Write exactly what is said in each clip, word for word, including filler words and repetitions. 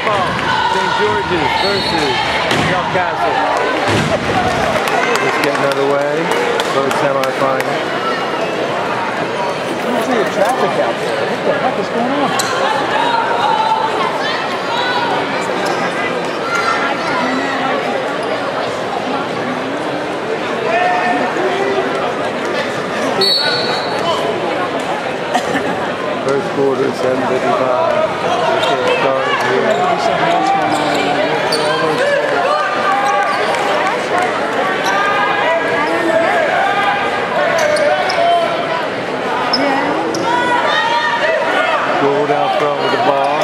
baseball. Saint George's versus Delcastle. Let's get another way. Both semifinals. I see the traffic out there. What the heck is going on? First quarter, seven fifty-five. Let's get started here. Gould out front with the ball.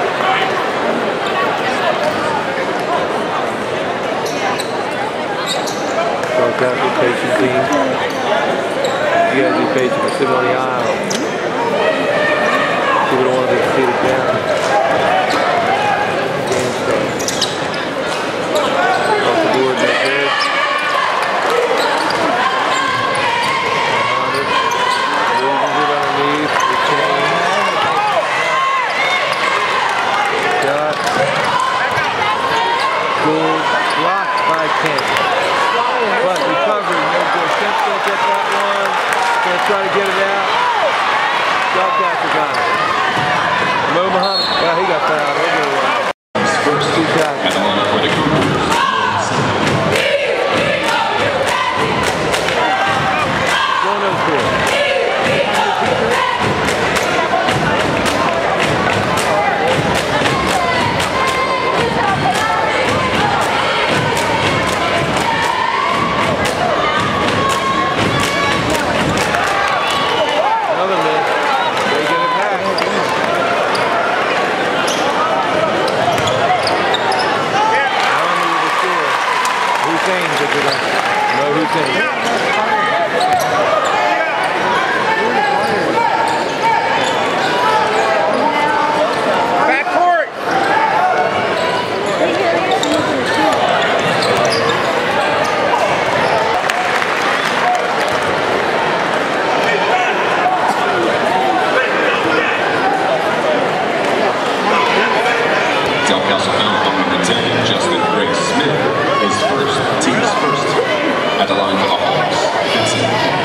Delcastle patient team. You gotta be patient. We're sitting on the aisle. People don't want to be seated down. Game starts. Off the board, that's it. Loses it underneath the chain. Shot. Gould blocked by Kent. But recovery, no good. Kent's gonna get that one. Gonna try to get it out. Delcastle got it. Mo Muhammad, yeah, he got fouled. He'll go away. First two tackles. Going to the field. Another miss. They get it back. Hussein took it up. No Hussein. Back court. Delcastle found number ten, Justin Greg Smith, is first, team's first. At the line for the Hawks, Vincent Hunt.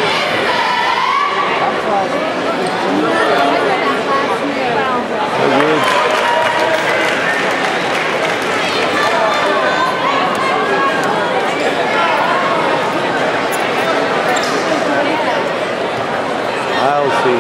I'll see.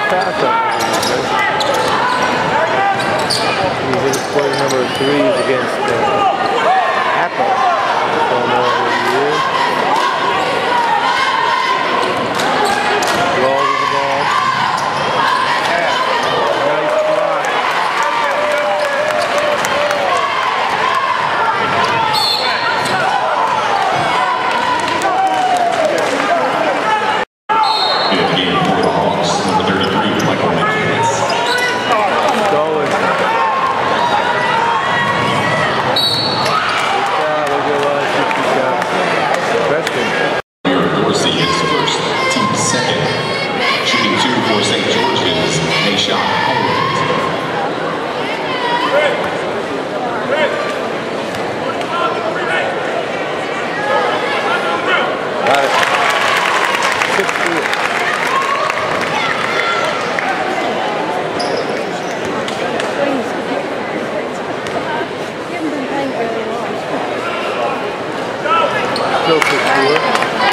pass up. His play number three is against uh, Apple. Going on over the years. Rolls with the ball. Nice block. In the game for the Hawks, number thirty-three, Michael Mickens. Stolen. Dorsey is first, team second. Shooting two for Saint George's, Nashon Howard. Got it. Six two. Still six four.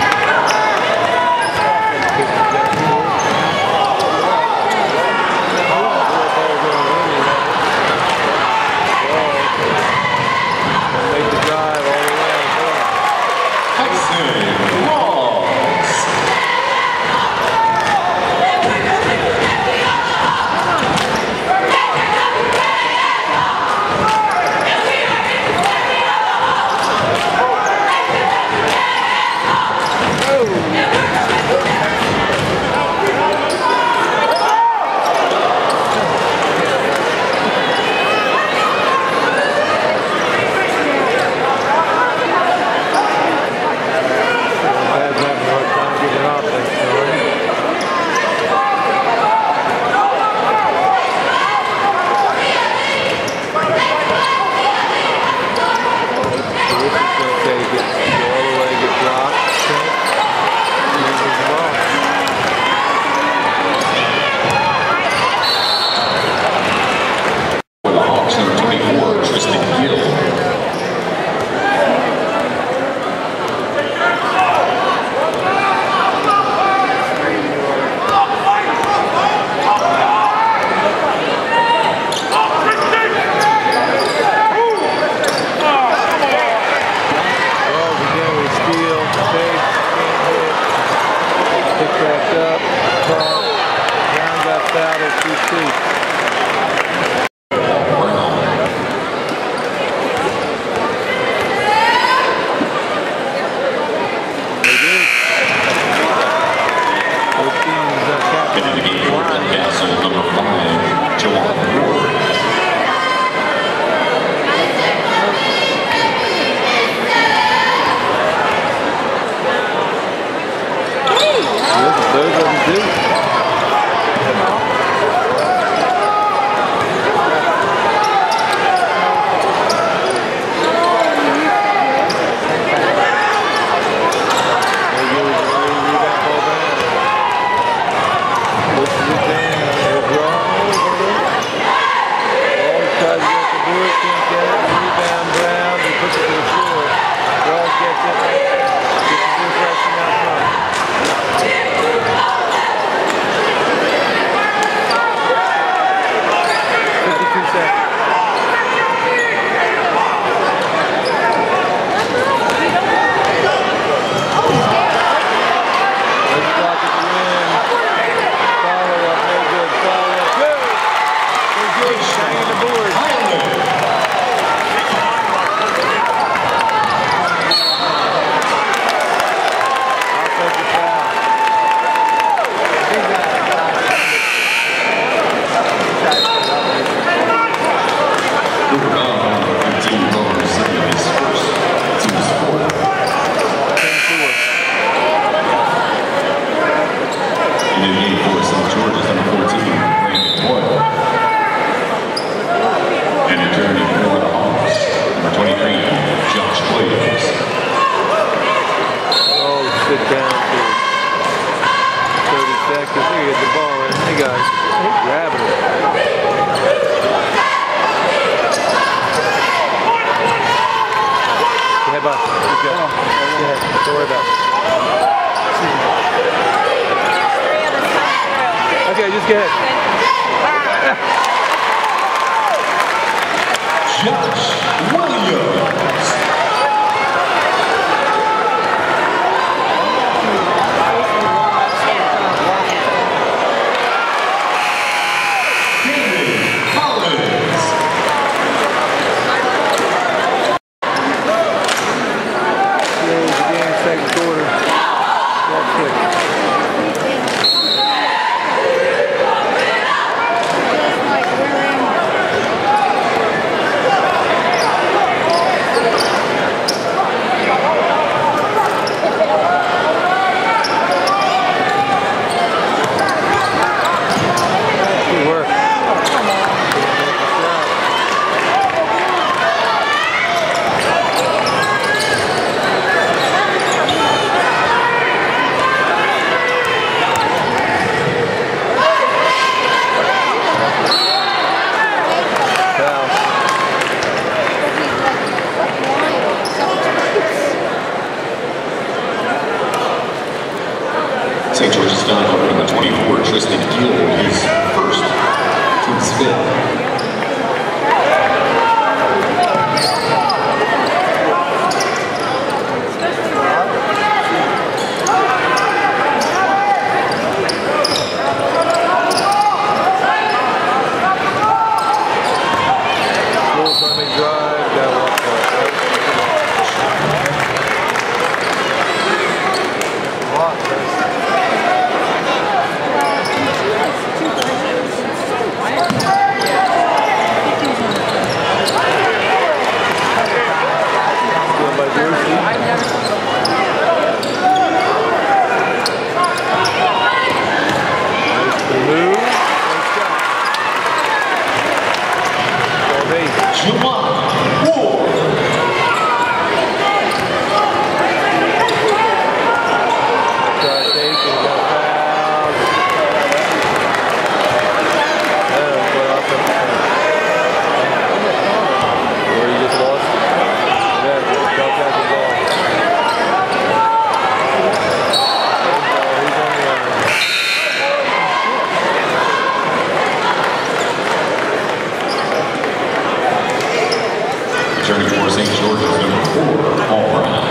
Into the game for Delcastle, number five, Joel. Those of them do. Okay, just get it. Josh Williams. Saint George's done over number twenty-four, Tristan Gill, his first, team's fifth. Returning for Saint George's number four, Paul Brown.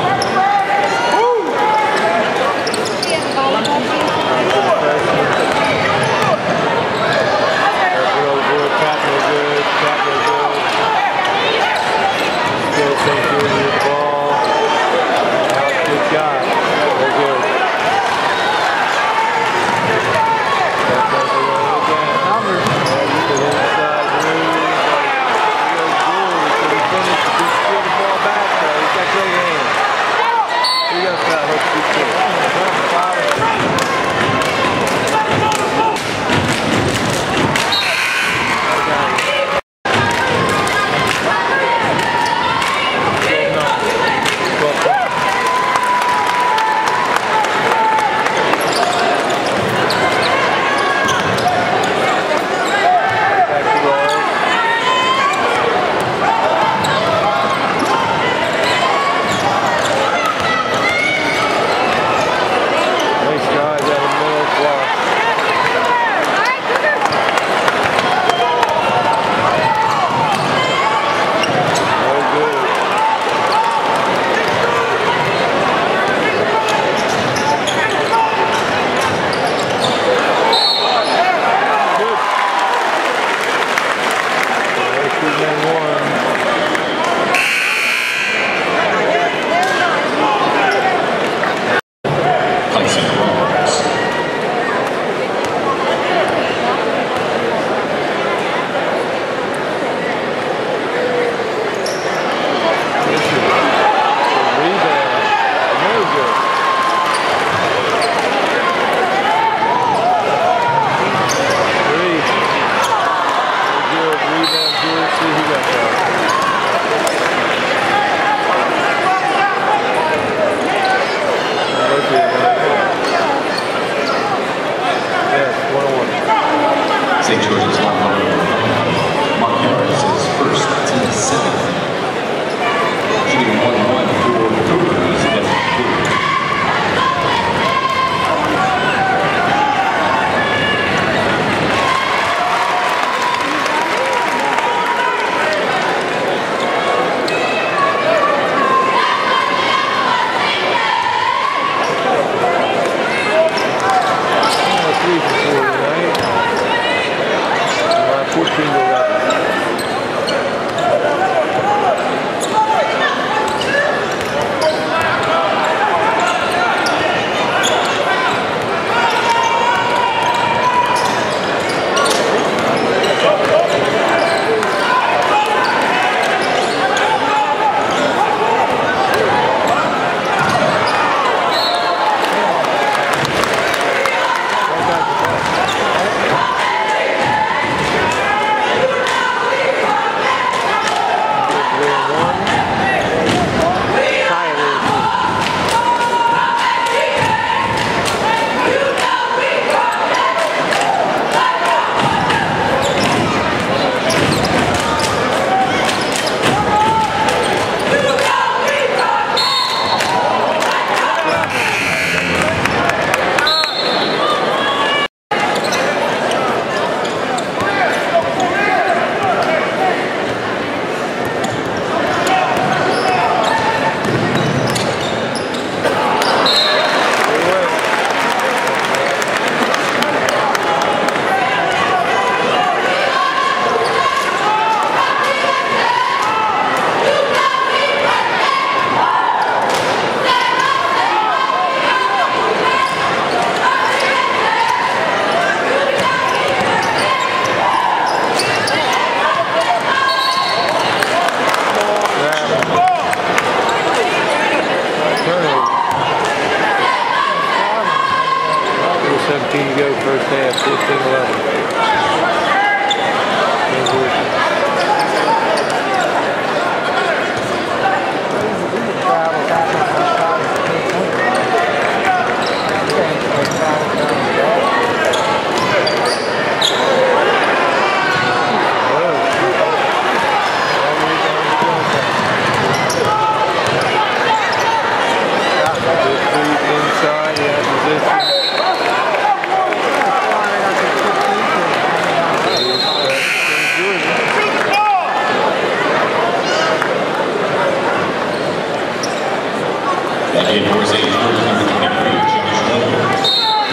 Saint George's line number Mark Harris is first, team seventh. Shooting one one for the Cougars at blue. fourteen to eleven. seventeen to go, first half, fifteen eleven. Inside, yeah, position. And for his age group, number twenty-three, Josh Williams.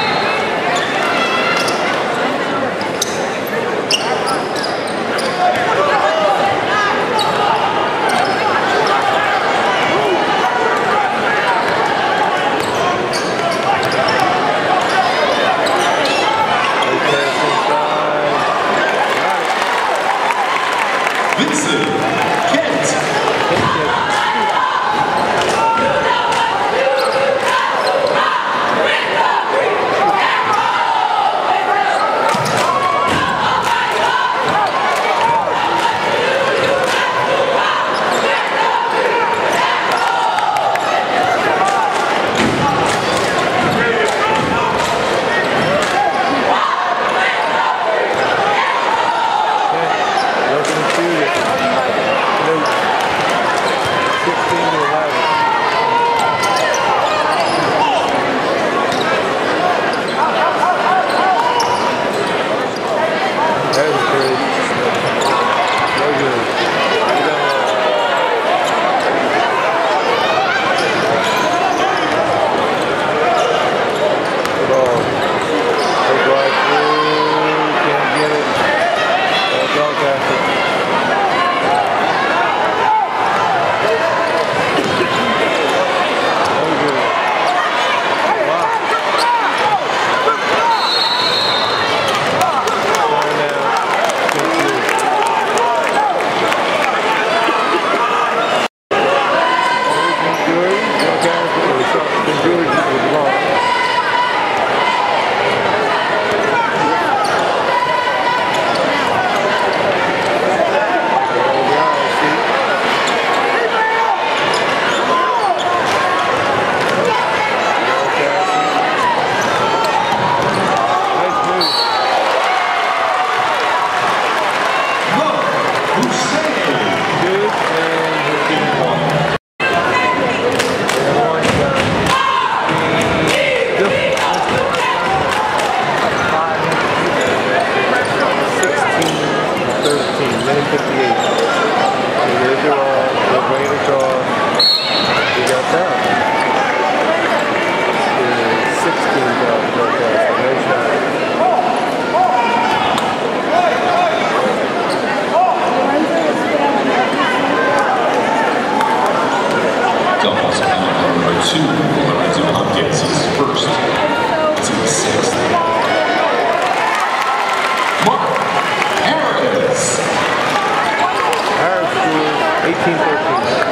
Vincent Kent. eighteen thirteen.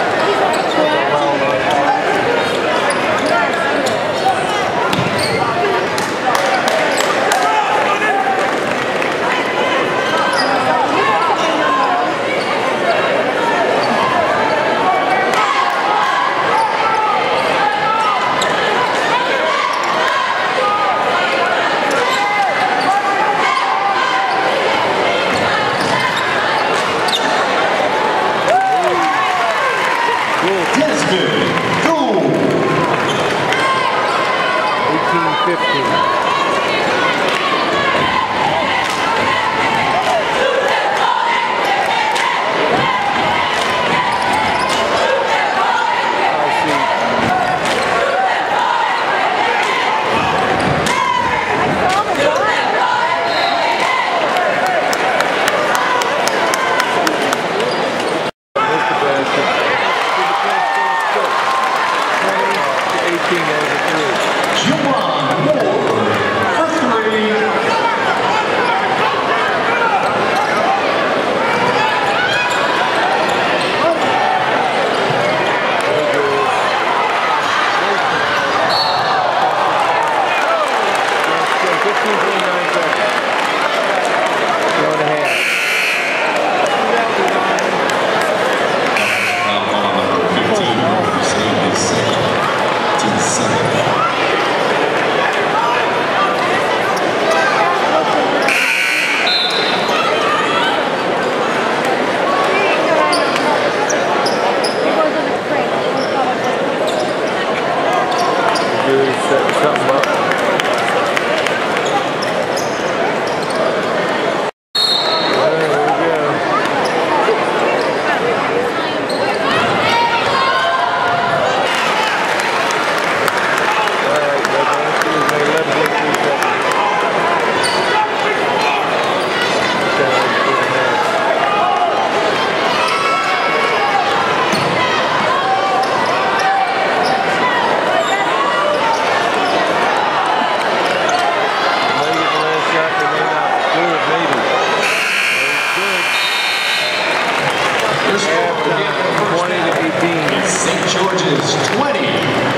Saint George's twenty,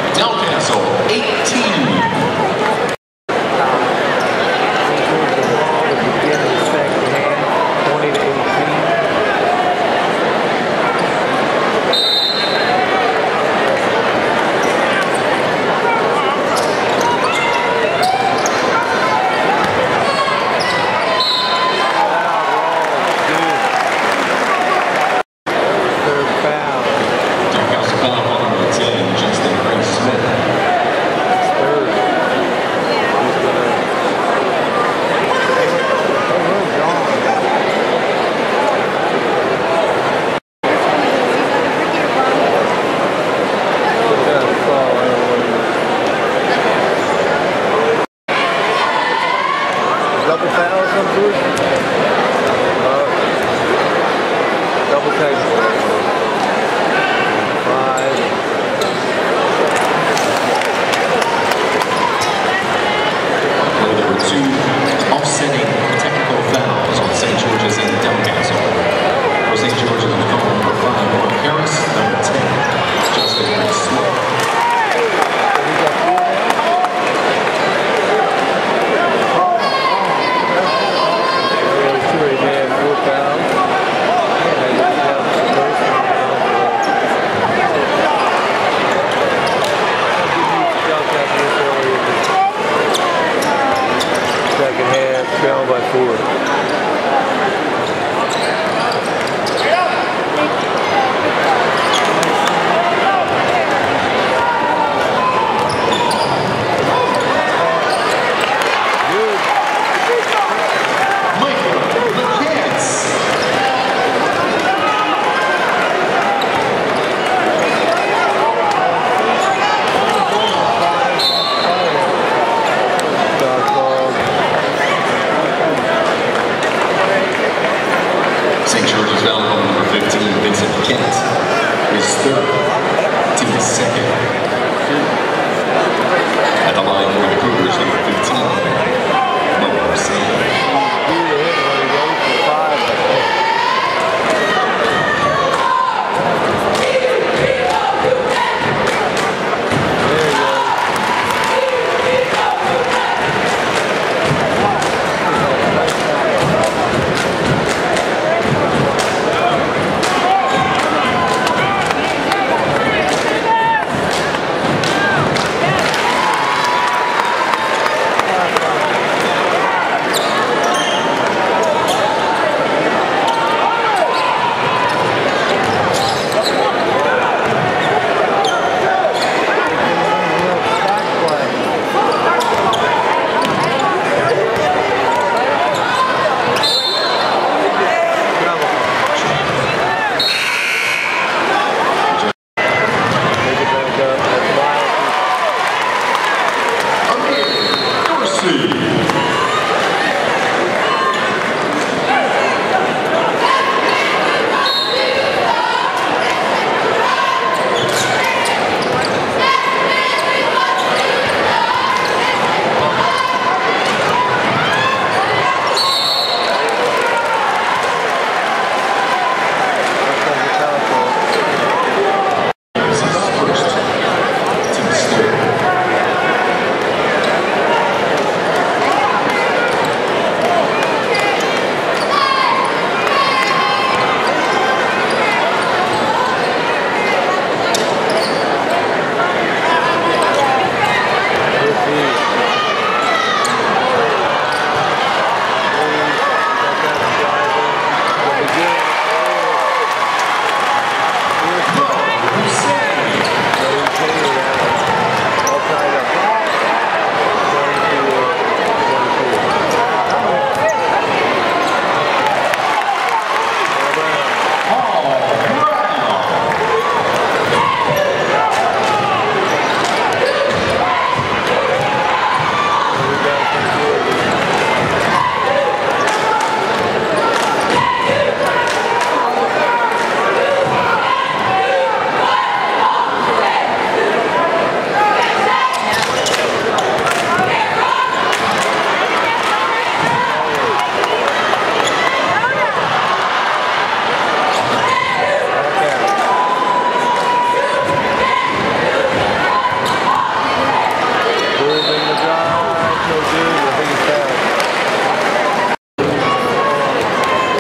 Delcastle eighteen. Double foul come through? Uh, double technical. Five. Well, there were two offsetting technical fouls on Saint George's and Delcastle. For Saint George's was called number five, Mark Harris, number ten, Justin Smith. Down by four. Saint George's foul on number fifteen, Vincent Kent, is third, team second. At the line for the Cougars, number fifteen, Mo Sam.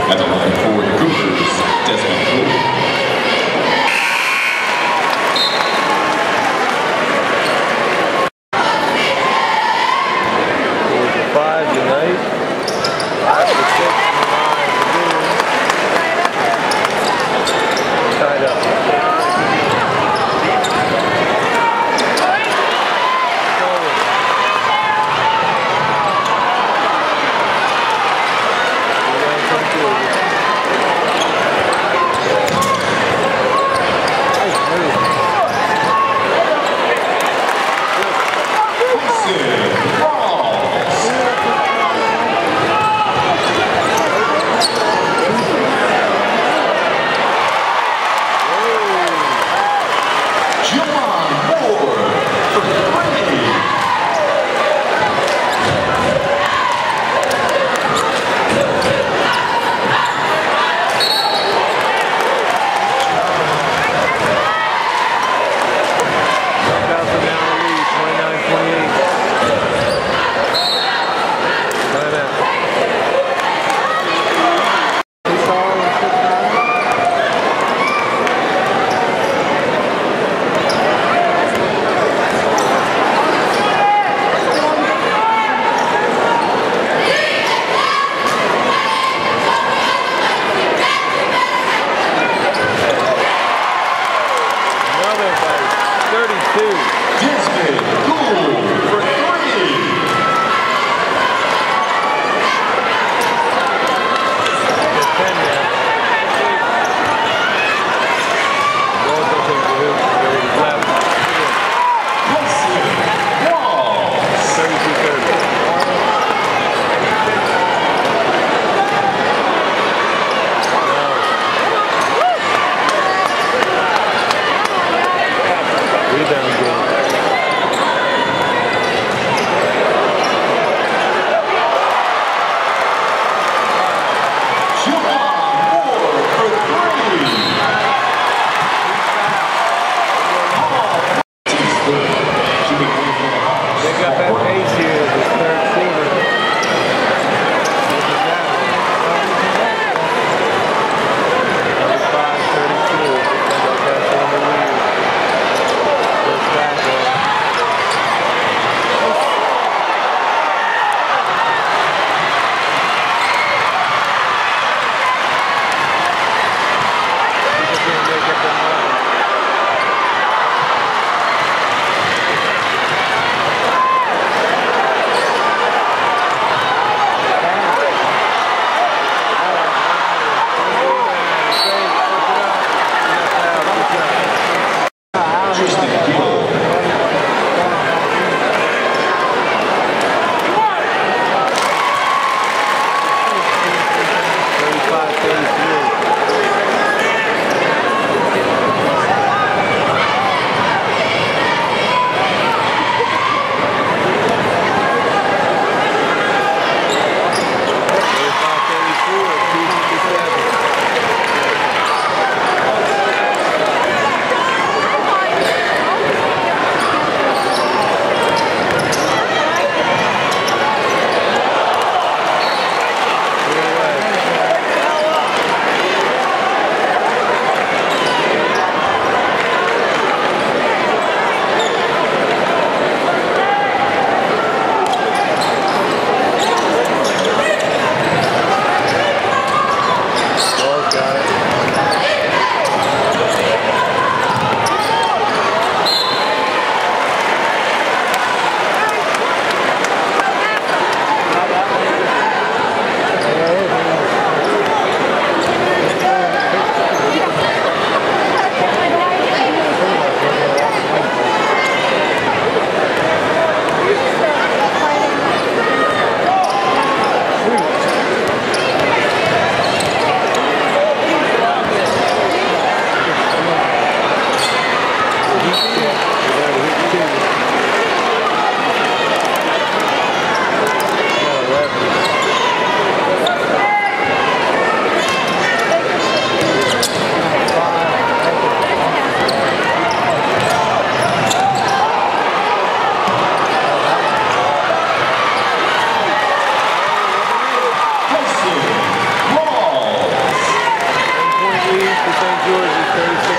At the line for the Cougars, Delcastle. Five tonight. Five to six, nine to noon. Tied up.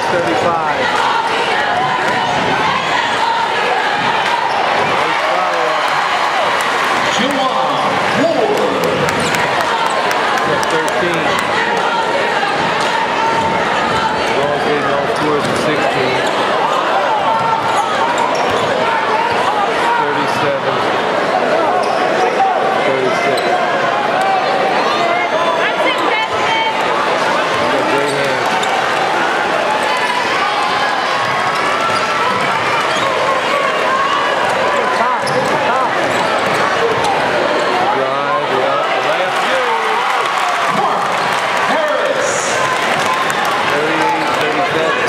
thirty-five. Nice follow-up. thirteen. Ball's getting all scores at sixteen. thirty-seven. thirty-six. Great hands. Drive, yeah. Layup, good. thirty-eight, thirty-seven.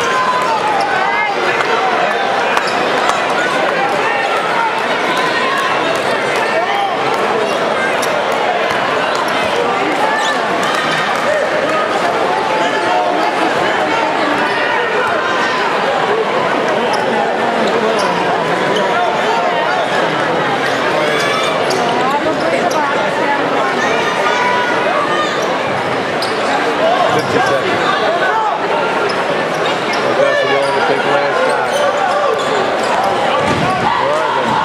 fifty seconds. Delcastle willing to take last shot. Where are they?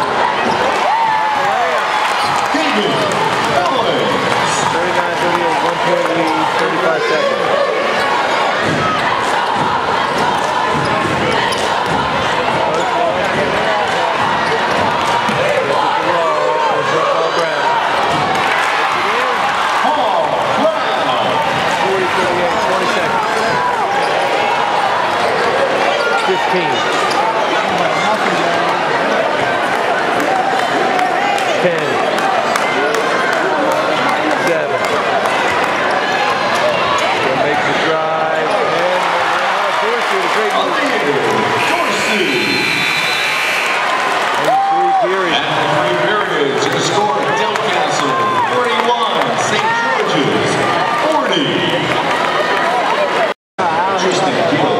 thirty-nine thirty-eight, one point lead, thirty-five seconds. fifteen. ten. seven. Gonna make the drive. And uh, Dorsey with a great move. In three periods. And three periods. The score, Delcastle forty-one, Saint George's forty. Tristan Gill.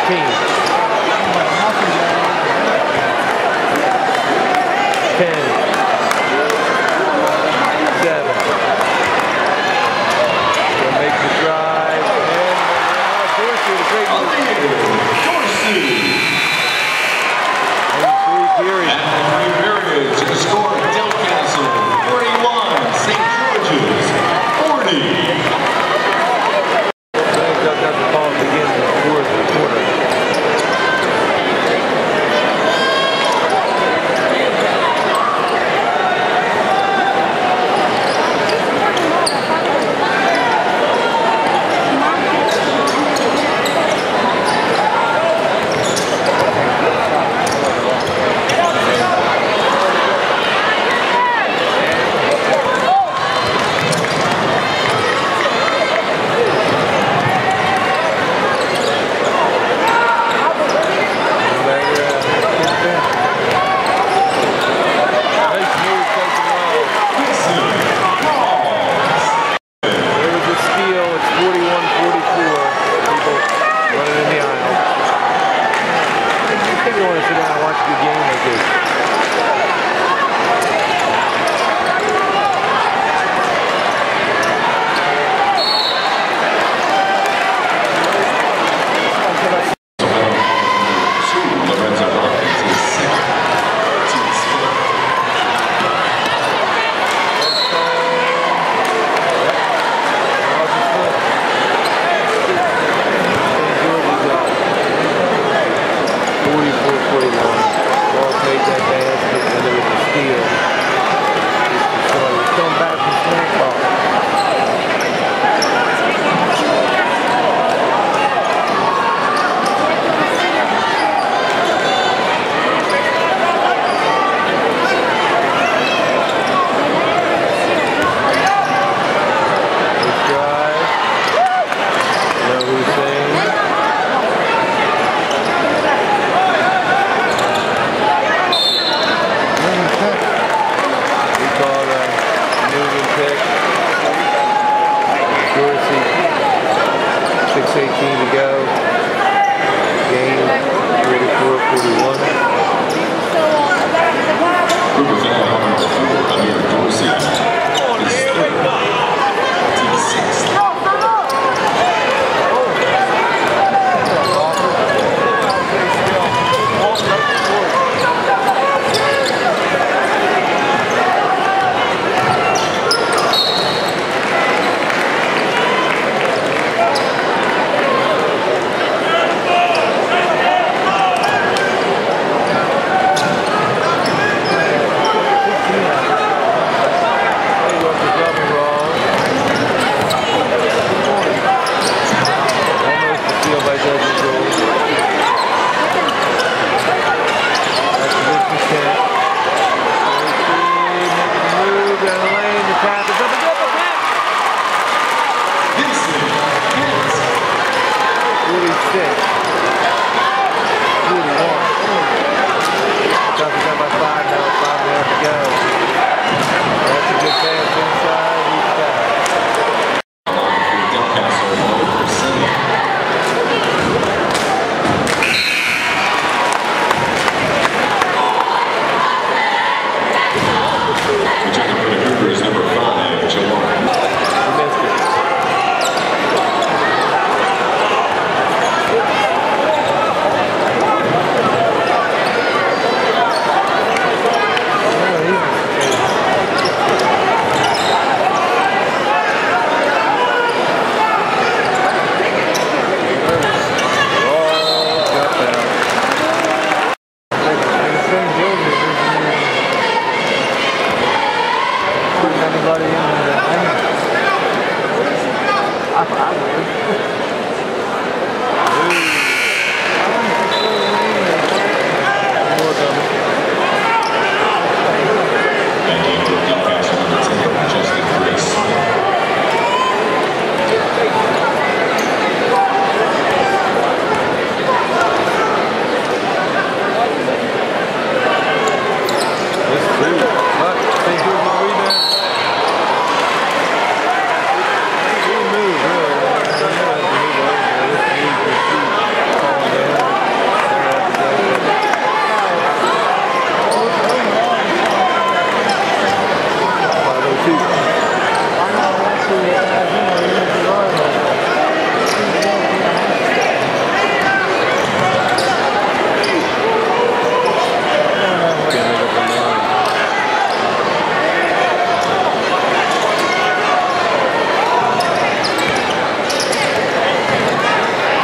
fourteen. ten. seven. Gonna make the drive. And uh, Dorsey with a great move. Dorsey. And three periods. And three periods to the score of Delcastle forty-one, Saint George's forty. Got the ball to begin the fourth quarter. eighteen to go. Game forty-four forty-one. Group of foul number four under Dorsey is third to sixth.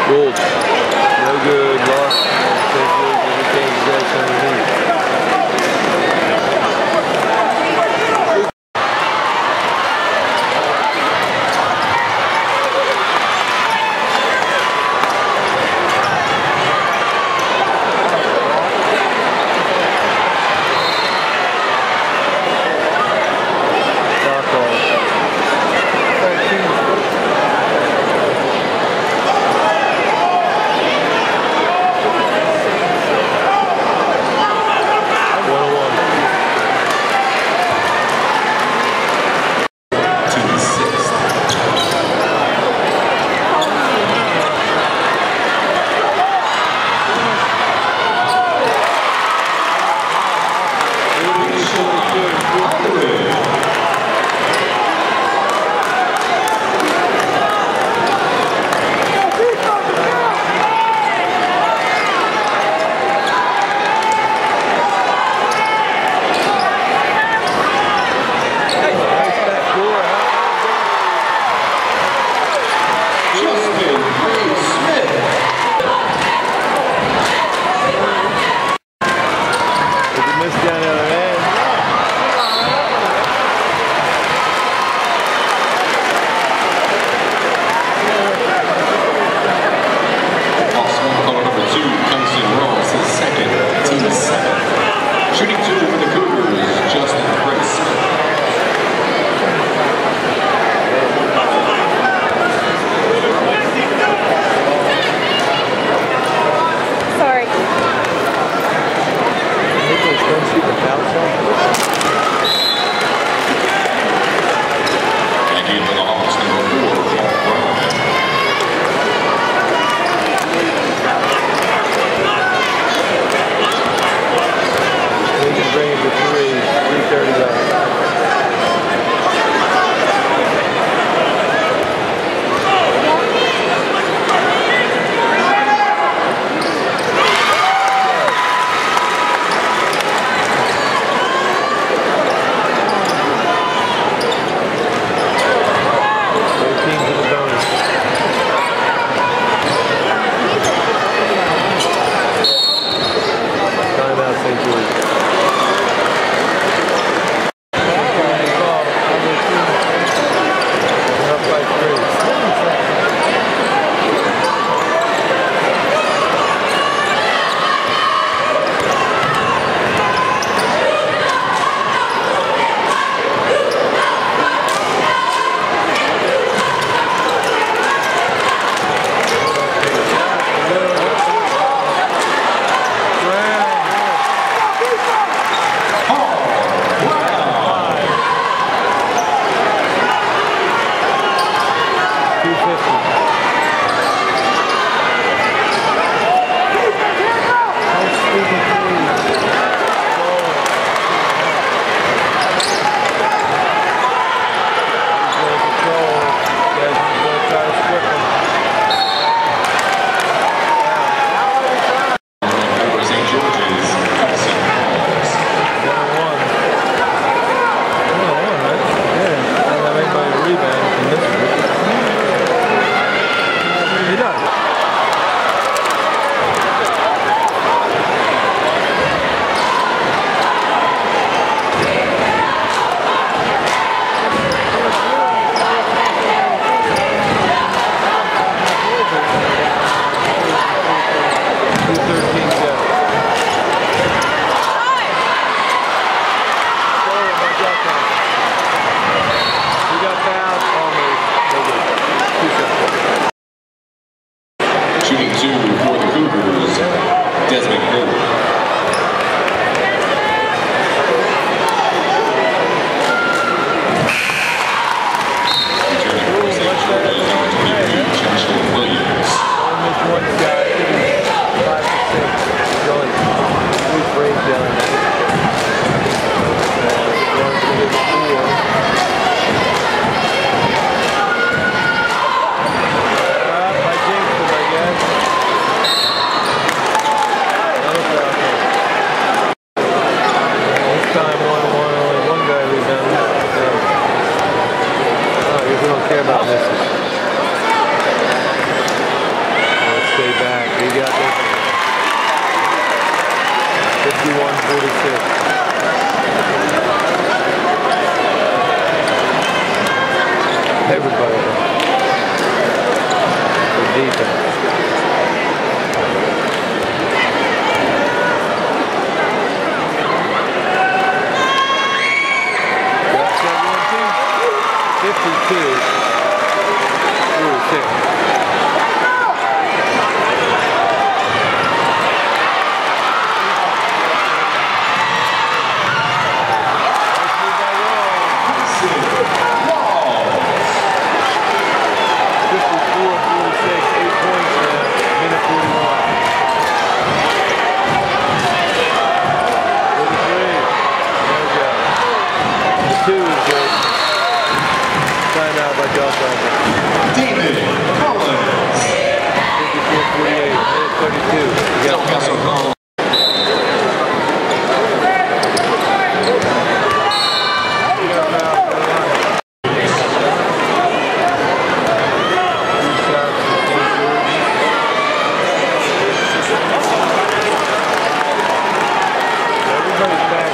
Gold. No good. Lost. Saint George's retains possession underneath. He got this. fifty-one forty-six. Everybody. The defense. fifty-two forty-six. Two is good. Sign out by Delcastle. David Collins. fifty-four forty-eight, minute thirty-two. Delcastle Collins. Everybody's back.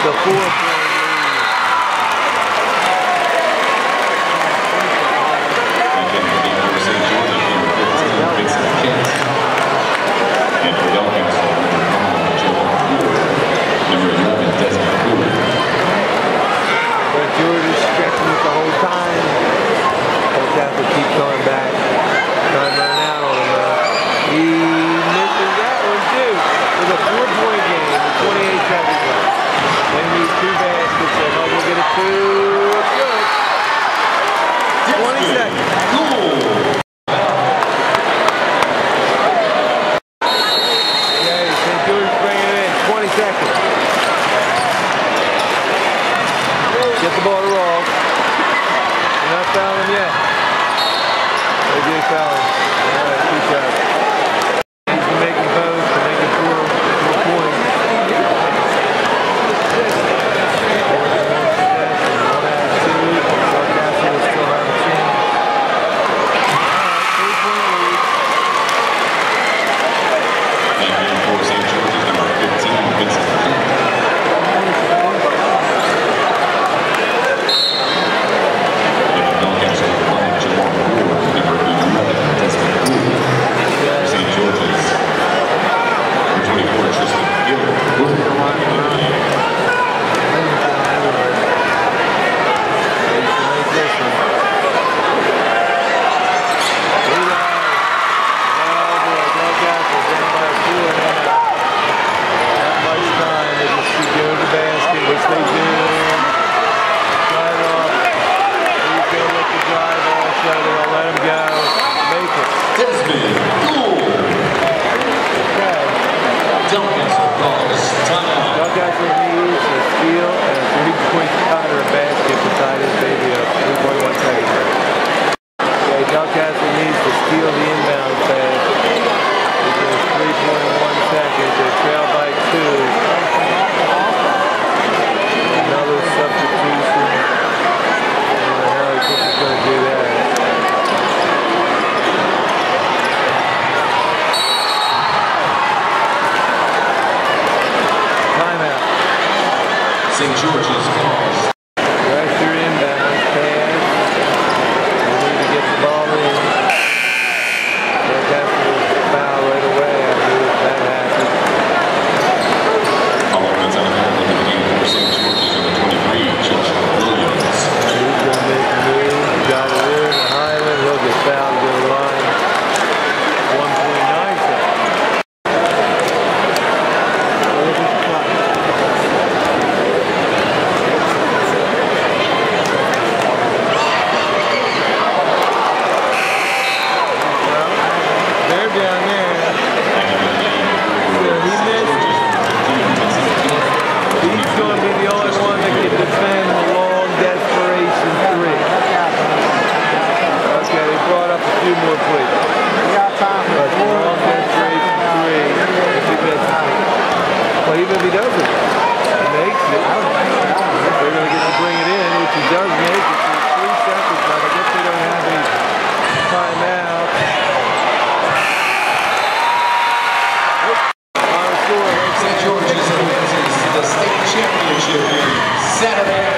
a four-point lead. Again, the game for Saint George's number fifteen, Vincent Kent. And for Delcastle, number five, Joe Ford. Number eleven, Desmond Cooley. But George is stretching it the whole time. Delcastle keeps going back. Trying to run out on him. Uh, he misses that one too. It's a four-point game with twenty-eight seconds left. They need two baskets. They might as well get a two. It's good. twenty seconds. Okay, Saint George bringing it in. twenty seconds. Get the ball to roll. You're not fouling him yet. They did foul him. All right, good job. He's making both to make it four, four points. One out of two. Delcastle will still have a chance. All right, three-point lead. And then for Saint George's number fifteen, Vincent Kent. Delcastle needs a steal and a three-point shot or a basket to tie this baby up. three point one seconds. Okay, Delcastle needs to steal the inbound pass. It's three point one seconds. They trail by two. Another substitution. I don't know how he thinks he's going to do that. Saint George's calls. Pressure inbound, pass. We need to get the ball in. Delcastle will foul right away after that happens. Following the timeout, look at the game for Saint George's number twenty-three, Josh Williams. He's going to make a move. Got it in. Highland. He'll get fouled to the line. one point nine seconds. Look at the clock. Down there. So he missed. He's going to be the only one that can defend the long desperation three. Okay, they brought up a few more plays. But the long desperation three, if he misses it. Well, even if he doesn't, he makes it. They're going to get to bring it in, which he does make it. So three seconds, but I guess they don't have any timeout. Saint George's advances to the state championship game Saturday